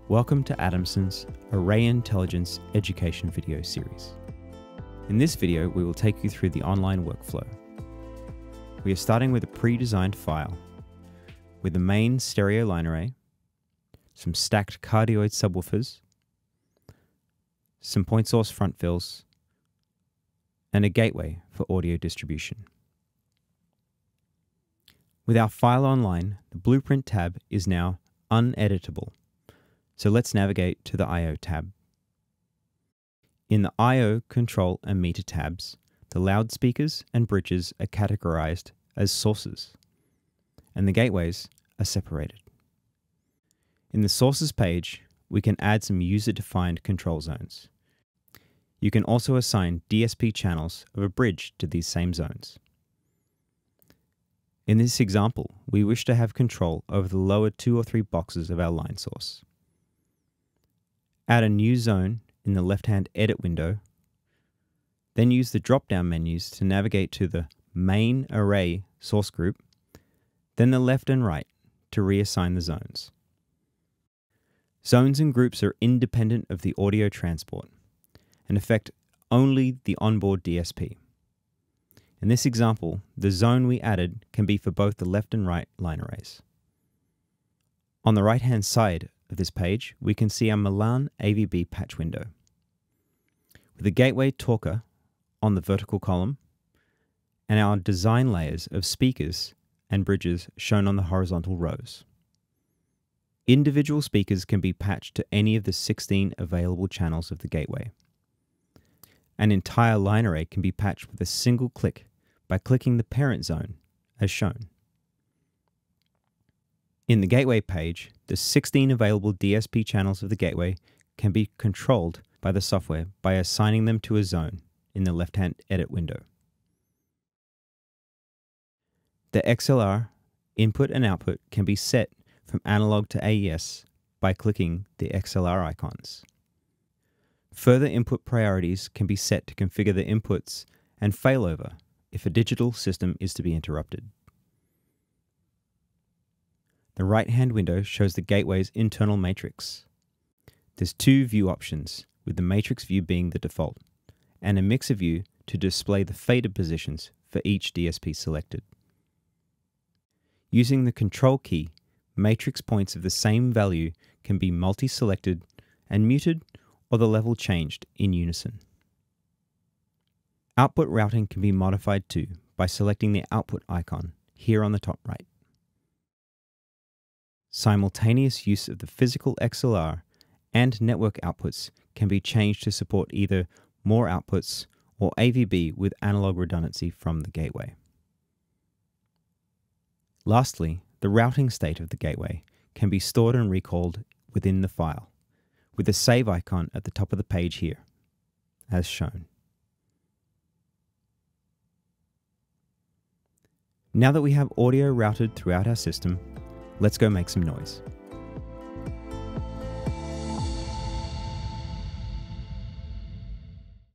Welcome to Adamson's Array Intelligence education video series. In this video, we will take you through the online workflow. We are starting with a pre-designed file with the main stereo line array, some stacked cardioid subwoofers, some point source front fills, and a gateway for audio distribution. With our file online, the Blueprint tab is now uneditable. So let's navigate to the I/O tab. In the I/O, Control and Meter tabs, the loudspeakers and bridges are categorized as sources, and the gateways are separated. In the Sources page, we can add some user-defined control zones. You can also assign DSP channels of a bridge to these same zones. In this example, we wish to have control over the lower 2 or 3 boxes of our line source. Add a new zone in the left-hand edit window, then use the drop-down menus to navigate to the main array source group, then the left and right to reassign the zones. Zones and groups are independent of the audio transport and affect only the onboard DSP. In this example, the zone we added can be for both the left and right line arrays. On the right-hand side of this page, we can see our Milan AVB patch window, with the gateway talker on the vertical column and our design layers of speakers and bridges shown on the horizontal rows. Individual speakers can be patched to any of the 16 available channels of the gateway. An entire line array can be patched with a single click by clicking the parent zone as shown. In the gateway page, the 16 available DSP channels of the gateway can be controlled by the software by assigning them to a zone in the left-hand edit window. The XLR input and output can be set from analog to AES by clicking the XLR icons. Further input priorities can be set to configure the inputs and failover if a digital system is to be interrupted. The right-hand window shows the gateway's internal matrix. There's 2 view options, with the matrix view being the default, and a mixer view to display the fader positions for each DSP selected. Using the control key, matrix points of the same value can be multi-selected and muted, or the level changed in unison. Output routing can be modified too by selecting the output icon here on the top right. Simultaneous use of the physical XLR and network outputs can be changed to support either more outputs or AVB with analog redundancy from the gateway. Lastly, the routing state of the gateway can be stored and recalled within the file, with the save icon at the top of the page here, as shown. Now that we have audio routed throughout our system, let's go make some noise.